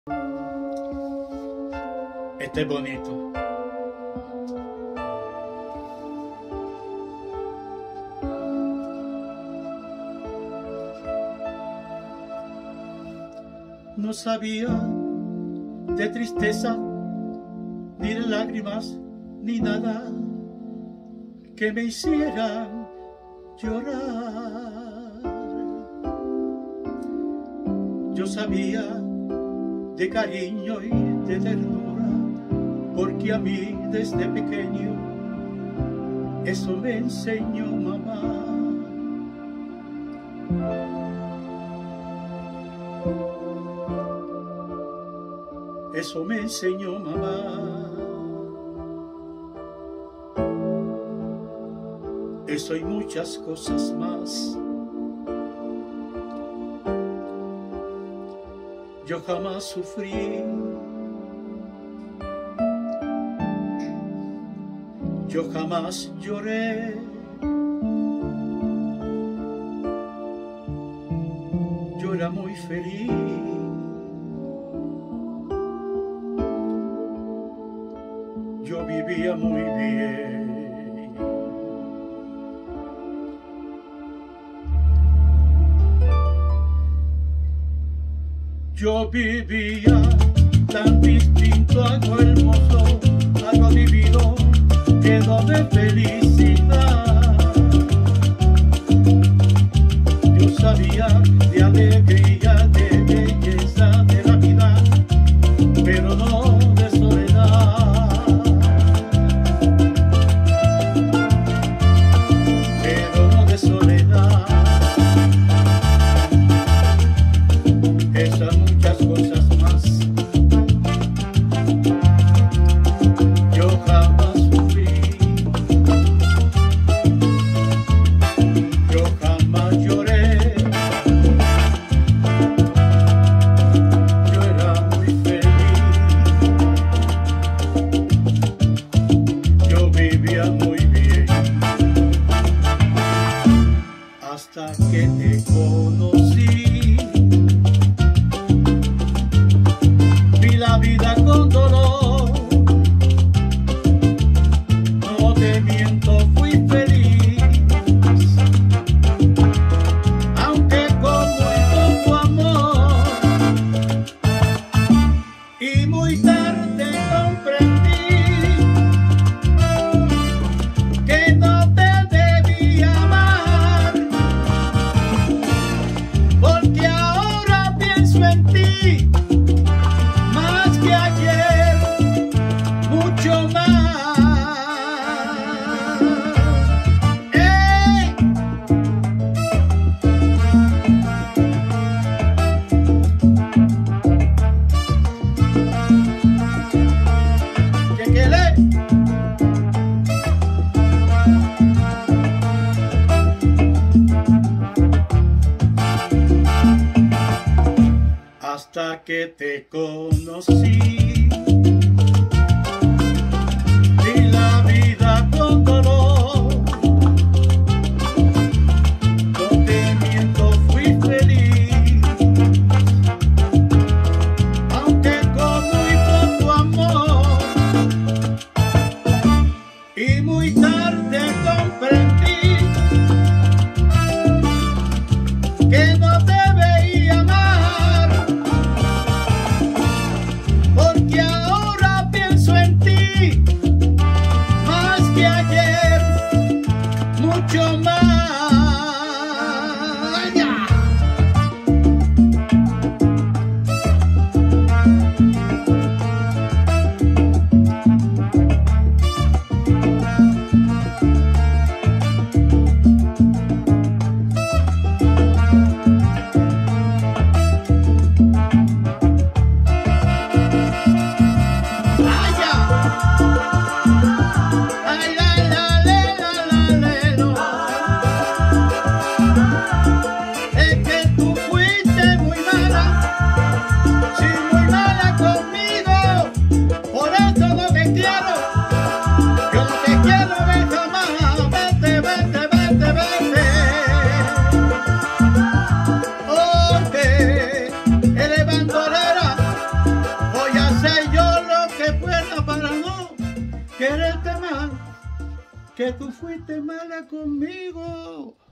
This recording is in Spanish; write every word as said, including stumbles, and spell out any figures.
Este es bonito. No sabía de tristeza, ni de lágrimas, ni nada que me hiciera llorar. Yo sabía de cariño y de ternura, porque a mí desde pequeño eso me enseñó mamá. Eso me enseñó mamá. Eso y muchas cosas más. Yo jamás sufrí. Yo jamás lloré. Yo era muy feliz. Yo vivía muy bien. Yo vivía tan distinto, algo hermoso, algo divino, lleno de felicidad. Yo sabía de alegría, de belleza de la vida, pero no de soledad. Pero no de soledad. Esas muchas cosas más. Yo jamás sufrí. Yo jamás lloré. Yo era muy feliz. Yo vivía muy bien. Hasta que te conocí. La vida con dolor, no te miento, fui feliz, aunque con muy poco amor, y muy tarde comprendí que no te debía amar, porque ahora pienso en ti. Que ayer, mucho más. ¡Eh! ¿Qué quiere? Hasta que te conocí, vi la vida con dolor, no te miento, fui feliz, aunque con muy poco amor, y muy tarde comprendí que no te veía amar, porque quererte más, que tú fuiste mala conmigo.